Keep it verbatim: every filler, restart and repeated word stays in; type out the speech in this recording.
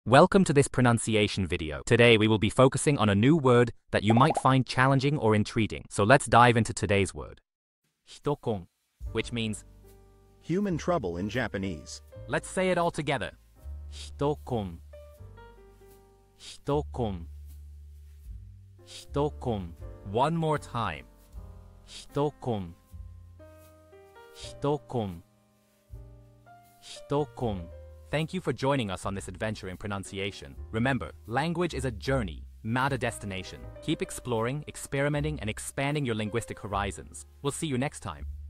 Welcome to this pronunciation video. Today we will be focusing on a new word that you might find challenging or intriguing. So let's dive into today's word. Hitokon, which means human trouble in Japanese. Let's say it all together. Hitokon. Hitokon. Hitokon. One more time. Hitokon. Hitokon. Hitokon. Thank you for joining us on this adventure in pronunciation. Remember, language is a journey, not a destination. Keep exploring, experimenting, and expanding your linguistic horizons. We'll see you next time.